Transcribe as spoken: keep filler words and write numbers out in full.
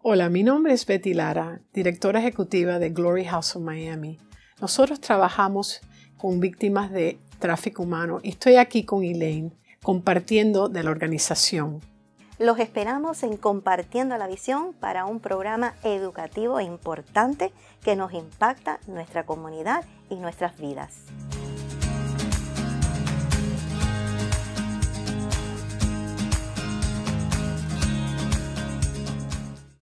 Hola, mi nombre es Betty Lara, directora ejecutiva de Glory House of Miami. Nosotros trabajamos con víctimas de tráfico humano y estoy aquí con Elaine compartiendo de la organización. Los esperamos en Compartiendo la Visión para un programa educativo e importante que nos impacta nuestra comunidad y nuestras vidas.